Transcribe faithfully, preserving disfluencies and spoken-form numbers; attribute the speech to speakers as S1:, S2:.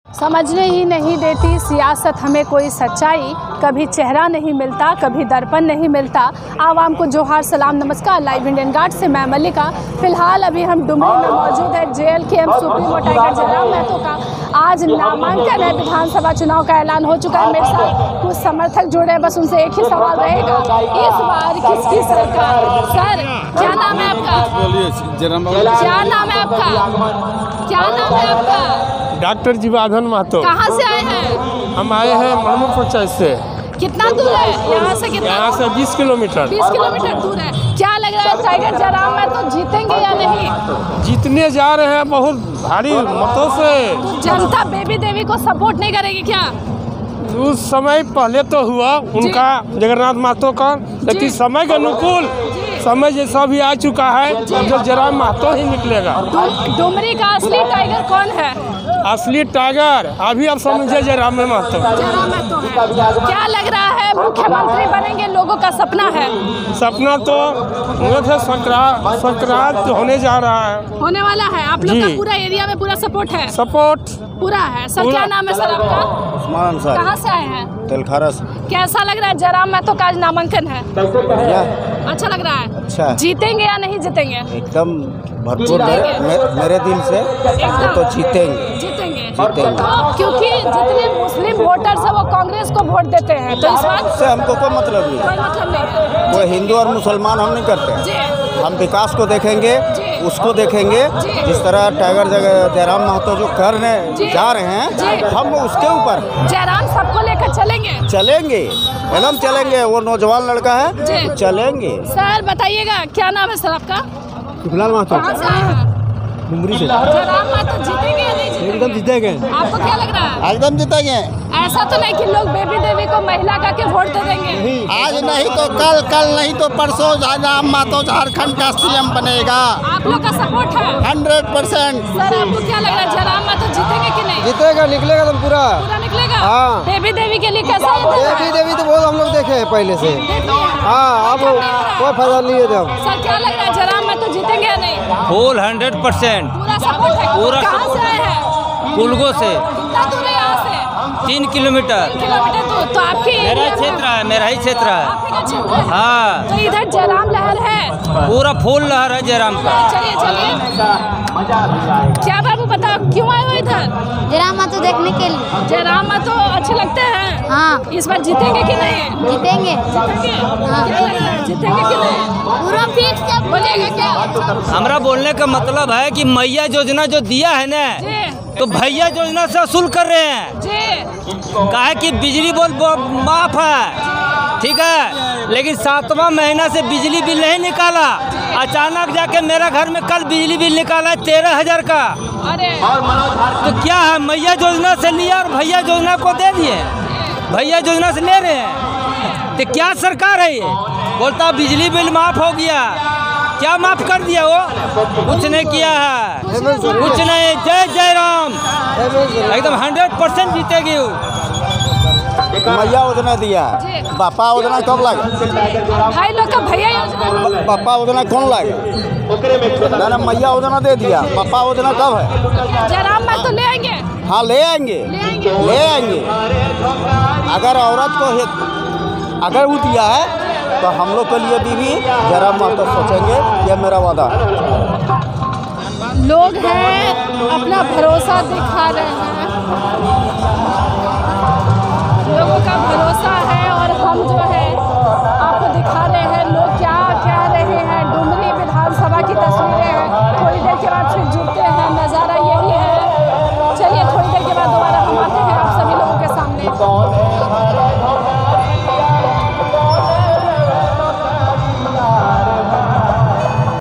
S1: समझने ही नहीं देती सियासत हमें कोई सच्चाई, कभी चेहरा नहीं मिलता, कभी दर्पण नहीं मिलता। आवाम को जोहार सलाम नमस्कार। लाइव इंडियन गार्ड से मैं मल्लिका। फिलहाल अभी हम डुमरी में मौजूद है। JLKM supremo tiger Jairam Mahato का आज नामांकन है। विधानसभा चुनाव का ऐलान हो चुका है। मेरे साथ कुछ समर्थक जुड़े हैं, बस उनसे एक ही सवाल रहेगा, इस बार किसकी सरकार? सर क्या नाम है आपका? क्या नाम है आपका? क्या नाम है आपका?
S2: डॉक्टर जीवाधन महतो।
S1: कहाँ से आए हैं?
S2: हम आए हैं मनमो पंचायत से।
S1: कितना दूर है यहाँ से? कितना?
S2: यहाँ से बीस किलोमीटर।
S1: बीस किलोमीटर दूर है। क्या लग रहा है टाइगर जयराम महतो जीतेंगे या नहीं?
S2: जीतने जा रहे हैं बहुत भारी मतों से।
S1: तो जनता बेबी देवी को सपोर्ट नहीं करेगी क्या?
S2: उस समय पहले तो हुआ उनका जगन्नाथ महतो का, लेकिन समय के अनुकूल समय जैसा भी आ चुका है, जो जयराम महतो ही निकलेगा।
S1: डुमरी का असली टाइगर कौन है?
S2: असली टाइगर अभी आप समझे जयराम महतो।
S1: जयराम महतो है। क्या लग रहा है मुख्यमंत्री बनेंगे? लोगों का सपना है।
S2: सपना तो संक्रांत संक्रांत होने जा रहा है,
S1: होने वाला है। आप लोग का पूरा एरिया में पूरा सपोर्ट है?
S2: सपोर्ट
S1: पूरा है। सर क्या नाम है सर आपका?
S3: उस्मान सर।
S1: कहाँ से आए हैं?
S3: तेलखारा से।
S1: कैसा लग रहा है जयराम महतो का आज नामांकन है?
S3: बढ़िया।
S1: अच्छा लग रहा है।
S3: अच्छा।
S1: जीतेंगे या नहीं जीतेंगे?
S3: एकदम भरपूर मेरे, मे, मेरे दिल से तो जीतेंगे
S1: जीतेंगे
S3: जीतेंगे
S1: तो क्योंकि जितने मुस्लिम वोटर्स है वो कांग्रेस को वोट देते हैं, तो इस बात
S3: उससे हमको कोई मतलब नहीं
S1: कोई मतलब नहीं है।
S3: कोई हिंदू और मुसलमान हम नहीं करते।
S1: जी।
S3: हम विकास को देखेंगे,
S1: जी।
S3: उसको देखेंगे।
S1: जी।
S3: जिस तरह टाइगर जयराम महतो जो करने जा रहे हैं,
S1: जी।
S3: हम उसके ऊपर
S1: जयराम सबको लेकर चलेंगे
S3: चलेंगे, एकदम चलेंगे। वो नौजवान लड़का है,
S1: जी।
S3: चलेंगे।
S1: सर बताइएगा क्या नाम है सर आपका?
S3: फिलहाल महतो
S1: कहाँ से आए हैं?
S3: डुमरी से।
S1: जयराम महतो जीतेंगे या नहीं जीतेंगे?
S3: एकदम जीतेंगे।
S1: आपको क्या लग रहा है?
S3: एकदम जीतेंगे।
S1: ऐसा तो नहीं कि लोग बेबी देवी को महिला का के वोट दे देंगे?
S3: आज नहीं तो कल, कल नहीं तो परसों जयराम महतो झारखंड का सीएम बनेगा।
S1: आप लोग का सपोर्ट है?
S3: Hundred percent.
S1: सर आपको क्या लग रहा है जयराम महतो जीतेंगे कि नहीं?
S3: जीतेगा, निकलेगा तो पूरा
S1: पूरा निकलेगा।
S3: हाँ।
S1: बेबी देवी के लिए कैसा है?
S3: देवी देवी तो बहुत हम लोग देखे हैं पहले से। हाँ, अब कोई फायदा नहीं है। जब
S1: सर क्या लग रहा है जयराम महतो जीतेंगे या नहीं?
S4: फुल हंड्रेड परसेंट
S1: पूरा सपोर्ट है।
S4: पूरा
S1: कहाँ से आए हैं?
S4: कुलगो से
S1: कितना दूर है यहाँ से?
S4: तीन किलोमीटर
S1: किलोमीटर दूर। तो आपके
S4: मेरा
S1: एरिया में-
S4: क्षेत्र है, मेरा ही क्षेत्र है।
S1: आपका क्षेत्र है?
S4: हाँ,
S1: तो इधर जयराम लहर है।
S4: पूरा फूल लहर है जयराम का।
S1: चलिए चलिए। क्या बाबू बताओ क्यों आए हो इधर?
S5: जयराम महतो देखने के लिए।
S1: जयराम महतो अच्छे लगते हैं।
S5: हाँ।
S1: इस बार जीतेंगे कि नहीं?
S5: जीतेंगे।
S1: जीतेंगे। क्या लग रहा है जीतेंगे कि नहीं?
S5: पूरा फिक्स है।
S1: बोलिएगा क्या?
S4: हमारा बोलने का मतलब है कि मैया योजना जो दिया है ना,
S1: जी
S4: तो भैया योजना से वसूल कर रहे हैं।
S1: जी।
S4: काहे कि बिजली बोल माफ है, ठीक है, लेकिन सातवां महीना से बिजली बिल नहीं निकाला। अचानक जाके मेरा घर में कल बिजली बिल निकाला है तेरह हजार का।
S1: अरे
S4: तो क्या है, मैया योजना से लिया और भैया योजना को दे दिए। भैया योजना से ले रहे हैं, तो क्या सरकार है ये? बोलता बिजली बिल माफ हो गया। क्या माफ कर दिया? वो कुछ नहीं किया है, कुछ नहीं। जय जय राम, एकदम हंड्रेड परसेंट जीतेगी।
S3: मैया योजना दिया है। बापा योजना कब लगा?
S1: भाई लोग का भैया योजना।
S3: बापा योजना कौन लाएगा? ना ना, मैया योजना दे दिया। बापा योजना कब है?
S1: जयराम महतो ले आएंगे।
S3: हाँ, ले आएंगे,
S1: ले आएंगे।
S3: ले आएंगे। अगर औरत को हित अगर वो दिया है तो हम लोग के लिए भी, भी जयराम महतो सोचेंगे। ये मेरा वादा है।
S1: लोग हैं अपना भरोसा दिखा रहे हैं।